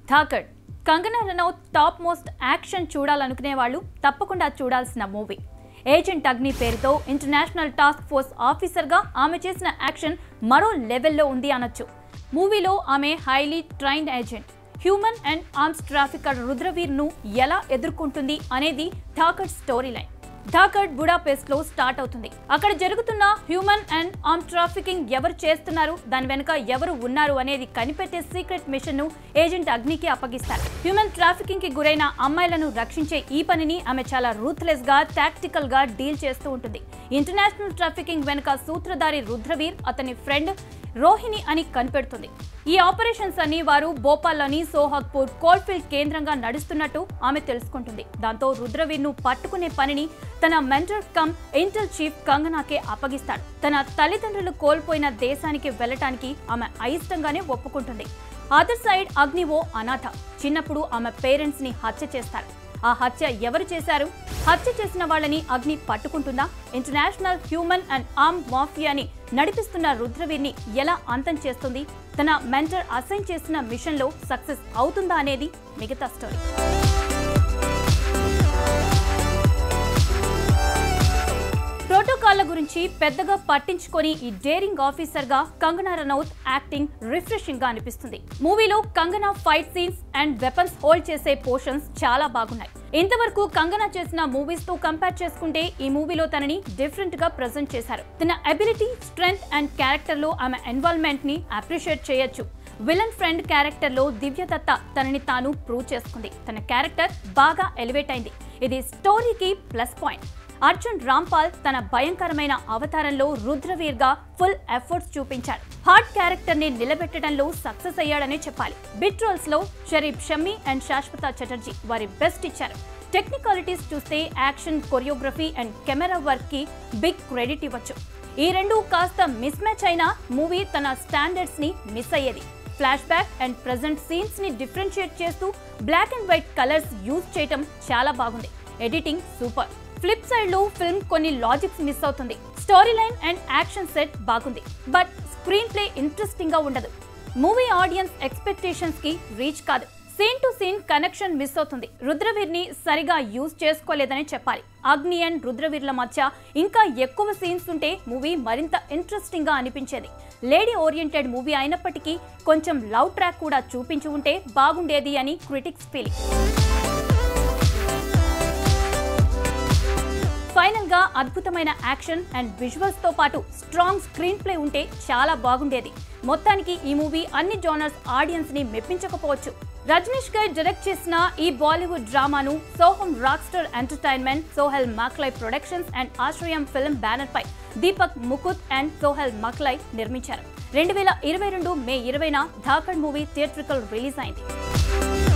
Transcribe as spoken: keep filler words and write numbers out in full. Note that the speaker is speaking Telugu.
Dhaakad. Kangana Ranaut top most action చూడాలనుకునే వాళ్ళు తప్పకుండా చూడాల్సిన మూవీ. ఏజెంట్ అగ్ని పేరుతో ఇంటర్నేషనల్ టాస్క్ ఫోర్స్ ఆఫీసర్ గా ఆమె చేసిన యాక్షన్ మరో లెవెల్లో ఉంది అనొచ్చు. మూవీలో ఆమె highly trained agent. Human and arms trafficker Rudraveer ను ఎలా ఎదుర్కొంటుంది అనేది Dhaakad story line. Dhaakad Budapest లో స్టార్ట్ అవుతుంది. అక్కడ జరుగుతున్న హ్యూమన్ అండ్ ఆర్మ్ ట్రాఫికింగ్ ఎవరు చేస్తున్నారు, దాని వెనుక ఎవరు ఉన్నారు అనేది కనిపెట్టే సీక్రెట్ మిషన్ ను ఏజెంట్ అగ్నికి అప్పగిస్తారు. హ్యూమన్ ట్రాఫికింగ్ కి గురైన అమ్మాయిలను రక్షించే ఈ పనిని ఆమె చాలా రూత్లెస్ గా టాక్టికల్ గా డీల్ చేస్తూ ఉంటుంది. ఇంటర్నేషనల్ ట్రాఫికింగ్ వెనుక సూత్రధారి రుద్రవీర్ అతని ఫ్రెండ్ రోహిణి అని కనిపెడుతుంది. ఈ ఆపరేషన్స్ అన్ని వారు భోపాల్లోని సోహాగ్పూర్ కోల్ఫీల్డ్ కేంద్రంగా నడుస్తున్నట్టు ఆమె తెలుసుకుంటుంది. దాంతో రుద్రవీర్ ను పట్టుకునే పనిని తన మెంటర్ కమ్ ఇంటెల్ చీఫ్ కంగనాకే అప్పగిస్తాడు. తన తల్లిదండ్రులు కోల్పోయిన దేశానికి వెళ్లటానికి ఆమె అయిష్టంగానే ఒప్పుకుంటుంది. అదర్ సైడ్ అగ్ని ఓ అనాథ. చిన్నప్పుడు ఆమె పేరెంట్స్ ని హత్య చేస్తారు. ఆ హత్య ఎవరు చేశారు? హత్య చేసిన వాళ్ళని అగ్ని పట్టుకుంటుందా? ఇంటర్నేషనల్ హ్యూమన్ అండ్ ఆర్మ్ మాఫియాని నడిపిస్తున్న రుద్రవీర్ ని ఎలా అంతం చేస్తుంది? తన మెంటర్ అసైన్ చేసిన మిషన్ లో సక్సెస్ అవుతుందా అనేది మిగతా స్టోరీ. ప్రోటోకాల్ల గురించి పెద్దగా పట్టించుకొని ఈ డేరింగ్ ఆఫీసర్ గా కంగనా రనౌత్ యాక్టింగ్ రిఫ్రెషింగ్ గా అనిపిస్తుంది. మూవీలో Kangana fight scenes and weapons hold చేసే పోర్షన్స్ చాలా బాగున్నాయి. ఇంతవరకు కంగనా చేసిన మూవీస్ తో కంపేర్ చేసుకుంటే ఈ మూవీలో తనని డిఫరెంట్ గా ప్రెజెంట్ చేశారు. తన అబిలిటీ, స్ట్రెంగ్త్ అండ్ క్యారెక్టర్ లో ఆమె ఇన్వాల్వ్మెంట్ ని అప్రిషియేట్ చేయొచ్చు. విలన్ ఫ్రెండ్ క్యారెక్టర్ లో దివ్యదత్త తనని తాను ప్రూవ్ చేసుకుంది. తన క్యారెక్టర్ బాగా ఎలివేట్ అయింది. ఇది స్టోరీకి ప్లస్ పాయింట్. అర్జున్ రాంపాల్ తన భయంకరమైన అవతారంలో రుద్రవీర్ గా ఫుల్ ఎఫర్ట్స్ చూపించాడు. హార్డ్ క్యారెక్టర్ ని నిలబెట్టడంలో సక్సెస్ అయ్యాడనే చెప్పాలి. బిట్ రోల్స్ లో షరీఫ్ షమ్మి అండ్ శాశ్వత చటర్జీ వారి బెస్ట్ ఇచ్చారు. టెక్నికాలిటీస్ చూస్తే action, choreography and camera work కి బిగ్ క్రెడిట్ ఇవ్వచ్చు. ఈ రెండు కాస్త మిస్ మ్యాచ్ అయినా మూవీ తన స్టాండర్డ్స్ ని మిస్ అయ్యేది. Flashback and present scenes ని డిఫరెన్షియేట్ చేస్తూ black and white colours use చేయటం చాలా బాగుంది. Editing super. ఫ్లిప్ సైడ్ లో ఫిల్మ్ కొన్ని లాజిక్స్ మిస్ అవుతుంది. Story line and action set బాగుంది, బట్ స్క్రీన్ ప్లే ఇంట్రెస్టింగ్ గా ఉండదు. మూవీ ఆడియన్స్ ఎక్స్పెక్టేషన్స్ కి రీచ్ కాదు. Scene to scene connection miss అవుతుంది. రుద్రవీర్ ని సరిగా యూజ్ చేసుకోలేదని చెప్పాలి. అగ్ని అండ్ రుద్రవీర్ల మధ్య ఇంకా ఎక్కువ సీన్స్ ఉంటే మూవీ మరింత ఇంట్రెస్టింగ్ గా అనిపించేది. లేడీ ఓరియంటెడ్ మూవీ అయినప్పటికీ కొంచెం లవ్ ట్రాక్ కూడా చూపించి ఉంటే బాగుండేది అని క్రిటిక్స్ ఫీలింగ్. ఫైనల్ గా అద్భుతమైన యాక్షన్ అండ్ విజువల్స్ తో పాటు స్ట్రాంగ్ స్క్రీన్ ప్లే ఉంటే చాలా బాగుండేది. మొత్తానికి ఈ మూవీ అన్ని జోనర్స్ ఆడియన్స్ ని మెప్పించకపోవచ్చు. రజనీష్ గారు డైరెక్ట్ చేసిన ఈ బాలీవుడ్ డ్రామాను Soham rockstar entertainment, Sohel Maklai productions and Ashrayam film banner పై దీపక్ ముకుత్ అండ్ సోహెల్ మక్లై నిర్మించారు. రెండు వేల ఇరవై రెండు మే ఇరవైన ధాకడ్ మూవీ థియేట్రికల్ రిలీజ్ అయింది.